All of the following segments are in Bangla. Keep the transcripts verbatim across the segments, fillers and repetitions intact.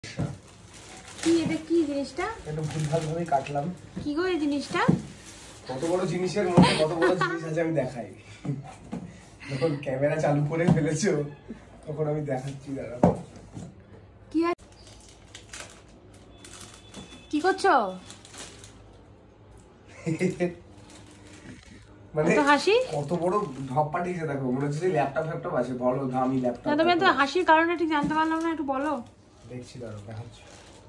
কি এটা কি জিনিসটা? একটু ভুলভাল ভাবে কাটলাম। কি গো এই জিনিসটা? কত বড় জিনিসের মধ্যে কত বড় জিনিস আছে আমি দেখাই। যখন ক্যামেরা চালু করে ফেলেছো তখন আমি দেখাচ্ছি। দাঁড়াও। কি কি করছো? মানে তো হাসি কত বড় ঢপ পাঠিয়েছে দেখো, মনে হচ্ছে ল্যাপটপ ফ্যাপটপ আছে, বড় দামি ল্যাপটপ। না তুমি তো হাসির কারণটা ঠিক জানতে পারলাম না, একটু বলো। দেখছি, দাঁড়াও দেখাচ্ছি।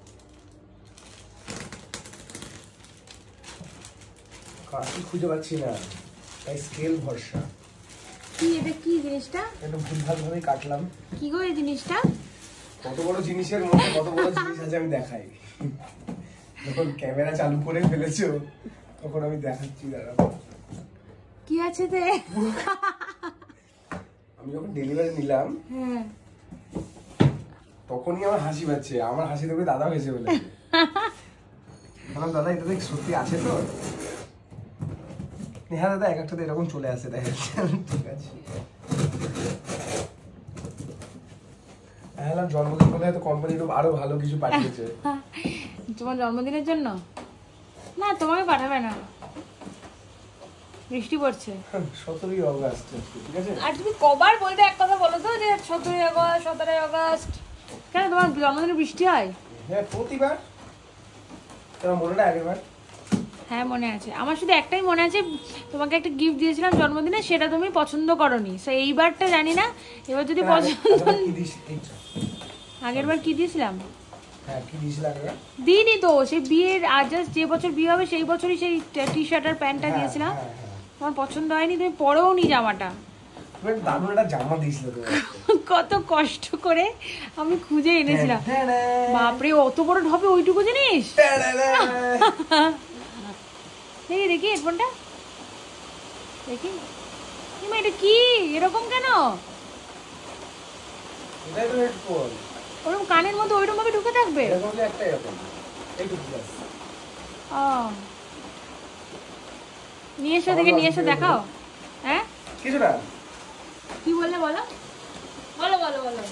কাশি খুঁজে পাচ্ছি না, তাই স্কেল ভরসা। কি এটা কি জিনিসটা? একটু ভুলভাল ভাবে কাটলাম। কি গো এই জিনিসটা? কত বড় জিনিসের মধ্যে কত বড় জিনিস আছে আমি দেখাই। যখন ক্যামেরা চালু করে ফেলেছো তখন আমি দেখাচ্ছি। দাঁড়াও। কি আছে তে? আমি যখন ডেলিভারি নিলাম হ্যাঁ তখনই আমার হাসি পাচ্ছে। আমার হাসি দেখে দাদা হেসে বলে, দাদা এটা দেখ সত্যি আছে তো? হ্যাঁ দাদা, এক একটা এরকম চলে আসে। দেখা যাচ্ছে ঠিক আছে। হ্যাঁ, জন্মদিন বলে হয়তো কোম্পানি আরো ভালো কিছু পাঠিয়েছে। তোমার জন্মদিনের জন্য? না তোমাকে পাঠাবে না, বৃষ্টি পড়ছে। সতেরোই অগস্ট, ঠিক আছে। আর তুমি কবার বলতে এক কথা বলো তো, যে সতেরোই আগস্ট সতেরোই আগস্ট কেন তোমার জন্মদিনে বৃষ্টি হয়? হ্যাঁ প্রতিবার। তোমার মনে না আগের বার? হ্যাঁ মনে আছে, আমার শুধু একটাই মনে আছে, তোমাকে একটা গিফট দিয়েছিলাম জন্মদিনে, সেটা তুমি পছন্দ করোনি। সো এইবারটা জানি না, এবার যদি পছন্দ। আগের বার কি দিয়েছিলাম? হ্যাঁ কি দিয়েছিলাম আগের বার? দিইনি তো, সেই বিয়ের আজ যে বছর বিয়ে হবে সেই বছরই সেই টি শার্ট আর প্যান্টটা দিয়েছিলাম। তোমার পছন্দ হয়নি, তুমি পরেও নি জামাটা। দারুণ একটা জামা দিয়েছিল তো। কত কষ্ট করে আমি খুঁজে এনেছিলাম। বাপরে অত বড় ঢপে ওইটুকু জিনিস। দেখি দেখি হেডফোনটা দেখি। এটা কি এরকম কেন? এটাই তো হেডফোন। ওরকম কানের মধ্যে ওইরকম ভাবে ঢুকে থাকবে? এরকম একটা এরকম এইটুকু ব্যাস। ও নিয়ে এসো, দেখে নিয়ে এসো, দেখাও। হ্যাঁ কিছু না। কি বললে বলো বলো বলো বলো।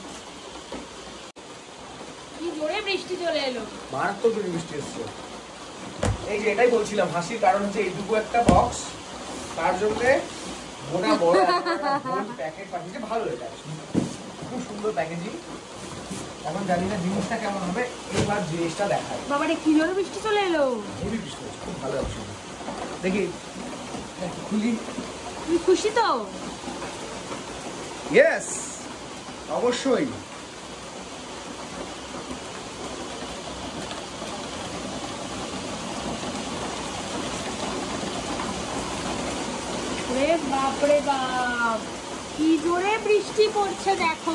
কি জোরে বৃষ্টি চলে এলো, মারাত্মক বৃষ্টি এসছে। এই যে এটাই বলছিলাম, হাসির কারণ হচ্ছে এইটুকু একটা বক্স, তার জন্য গোটা বড় একটা প্যাকেট পাঠিয়েছে। ভালো, এটা খুব সুন্দর প্যাকেজিং। এখন জানি না জিনিসটা কেমন হবে, এবার জিনিসটা দেখায়। বাবারে কি জোরে বৃষ্টি চলে এলো। হেভি বৃষ্টি হচ্ছে, খুব ভালো লাগছে। দেখি খুলি। তুমি খুশি তো? ইয়েস অবশ্যই। রে বাপরে বাপ, কি জোরে বৃষ্টি পড়ছে দেখো।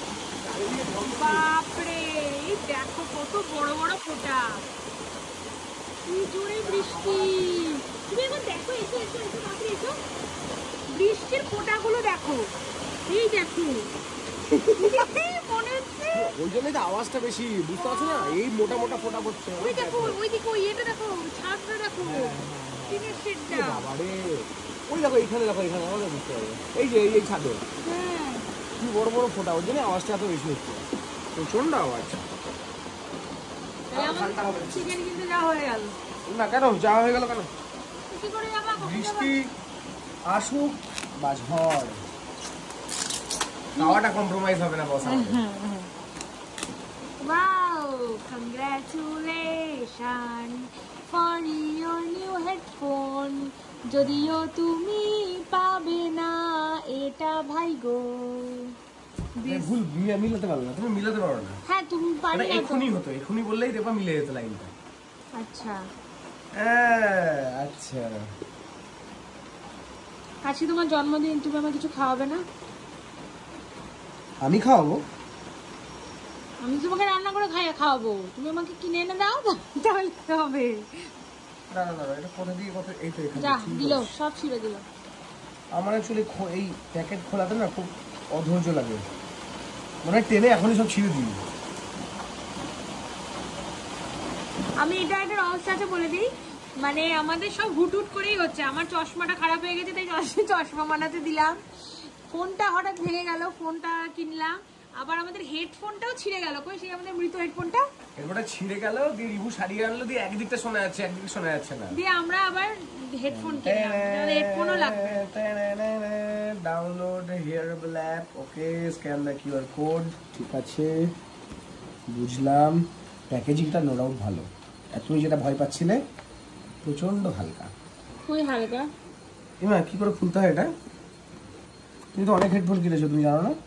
বাপরে দেখো কত বড় বড় ফোঁটা, কি জোরে বৃষ্টি। তুমি এখন দেখো, এসো এসো এসো বাপরে এসো, বৃষ্টির ফোঁটাগুলো দেখো, এই দেখো। মনে হচ্ছে ওই জন্যই তো আওয়াজটা বেশি, বুঝতে পারছো না? এই মোটা মোটা ফোঁটা পড়ছে। ওই দেখো, ওই দিকে ওই এটা দেখো, ছাদটা দেখো, টিনের শেডটা। বাবারে ওই দেখো, এইখানে দেখো, এখানে আওয়াজ বুঝতে পারবে। এই যে এই ছাদে হ্যাঁ কি বড় বড় ফোঁটা, ওই জন্য আওয়াজটা এত বেশি হচ্ছে। প্রচন্ড আওয়াজ। চিকেন কিনতে যাওয়া হয়ে গেল না কেন যাওয়া হয়ে গেল কেন? কি করে যাবা? বৃষ্টি আসুক বা ঝড়, খাওয়াটা কম্প্রোমাইজ হবে না বস। Wow, congratulations for your new headphone. যদিও তুমি পাবে না এটা ভাই গো। ভুল মিলাতে পারো না, তুমি মিলাতে পারো না। হ্যাঁ তুমি পারি না তো। এখনই হতো, এখনই বললেই রেপা মিলে যেত লাইনটা। আচ্ছা আচ্ছা আজকে তোমার জন্মদিন, তুমি আমাকে কিছু খাওয়াবে না? আমি খাওয়াবো? আমি তোমাকে রান্না করে খাইয়ে খাওয়াবো, তুমি আমাকে কিনে এনে দাও তাহলে হবে। না না না, এটা কোথা দিয়ে কত? এই তো এখানে যা দিল, সব ছিঁড়ে দিল। আমার অ্যাকচুয়ালি এই প্যাকেট খোলাতে না খুব অধৈর্য লাগে, মনে হয় টেনে এখনই সব ছিঁড়ে দিই। আমি এটা একটা রহস্য আছে বলে দিই, মানে আমাদের সব হুট হুট করেই হচ্ছে। আমার চশমাটা খারাপ হয়ে গেছে, তাই চশমা বানাতে দিলাম। ফোনটা হঠাৎ ভেঙে গেল, ফোনটা কিনলাম। আবার আমাদের হেডফোনটাও ছিঁড়ে গেল, কই সেই আমাদের মৃত হেডফোনটা? হেডফোনটা ছিঁড়ে গেল, দিয়ে রিভু সারিয়ে আনলো, দিয়ে একদিকটা শোনা যাচ্ছে একদিকে শোনা যাচ্ছে না, দিয়ে আমরা আবার হেডফোন কিনলাম, আমাদের হেডফোনও লাগবে। Download hearable app, okay scan the QR code, ঠিক আছে বুঝলাম। প্যাকেজিংটা নো ডাউট ভালো, আর তুমি যেটা ভয় পাচ্ছিলে প্রচন্ড হালকা। খুবই হালকা। এমা কি করে খুলতে হয় এটা? তুমি তো অনেক হেডফোন কিনেছো, তুমি জানো না?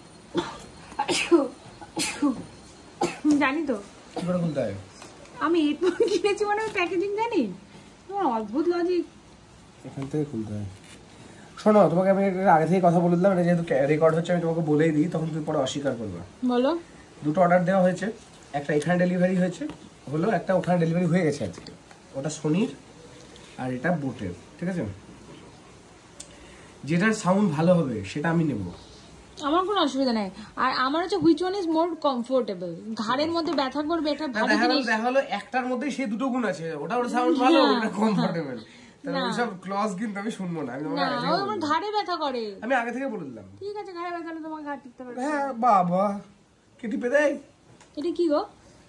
জানি তো কি করে খুলতে হয়। আমি হেডফোন কিনেছি মানে আমি প্যাকেজিং জানি? তোমার অদ্ভুত লজিক। এখান থেকে খুলতে হয়। শোনো, তোমাকে আমি আগে থেকে কথা বলে দিলাম, এটা যেহেতু রেকর্ড হচ্ছে আমি তোমাকে বলেই দিই, তখন তুমি পরে অস্বীকার করবে। বলো। দুটো অর্ডার দেওয়া হয়েছে, একটা এখানে ডেলিভারি হয়েছে হলো, একটা ওখানে ডেলিভারি হয়ে গেছে আজকে। ওটা সোনির আর এটা বোটের, ঠিক আছে? যেটার সাউন্ড ভালো হবে সেটা আমি নেব, আমার কোনো অসুবিধা নাই। আর আমার হচ্ছে which one is more comfortable, ঘাড়ের মধ্যে ব্যথা করবে এটা ভারী জিনিস। দেখা হলো একটার মধ্যে সেই দুটো গুণ আছে, ওটা ওর সাউন্ড ভালো, ওটা কমফোর্টেবল। তাহলে ওইসব ক্লজ কিন্তু আমি শুনবো না, আমি তোমাকে আগে থেকে আমার ঘাড়ে ব্যথা করে, আমি আগে থেকে বলে দিলাম। ঠিক আছে, ঘাড়ে ব্যথা হলে তোমার ঘাড় টিপতে পারবে। হ্যাঁ বাবা, কে টিপে দেয়? এটা কি গো?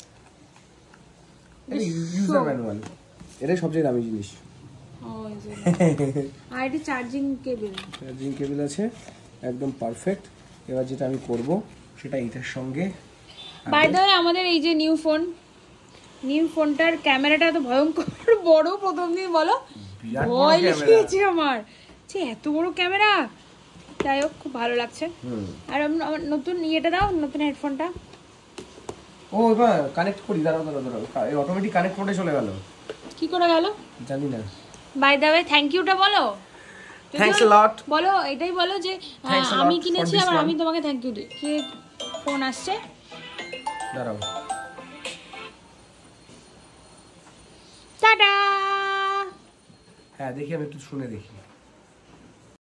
ইউজার ম্যানুয়াল, এটাই সবচেয়ে দামি জিনিস। ও এই যে আর এটা চার্জিং কেবল, চার্জিং কেবল আছে একদম পারফেক্ট। এবার যেটা আমি করব সেটা এইটার সঙ্গে। বাই দ্য ওয়ে আমাদের এই যে নিউ ফোন, নিউ ফোনটার ক্যামেরাটা এত ভয়ঙ্কর বড়, প্রথম দিন বলো ভয় লেগেছে আমার, যে এত বড় ক্যামেরা। যাই হোক খুব ভালো লাগছে। আর আমার নতুন ইয়েটা দাও, নতুন হেডফোনটা। ও এবার কানেক্ট করি, দাঁড়াও দাঁড়াও দাঁড়াও, এই অটোমেটিক কানেক্ট মোডে চলে গেল। কি করে গেল জানি না। বাই দ্য ওয়ে থ্যাংক ইউটা বলো। থ্যাঙ্কস আ লট বলো, এটাই বলো যে আমি কিনেছি আবার আমি তোমাকে থ্যাংক ইউ দিই। কি ফোন আসছে, দাঁড়াও। টাটা। হ্যাঁ দেখি, আমি একটু শুনে দেখি।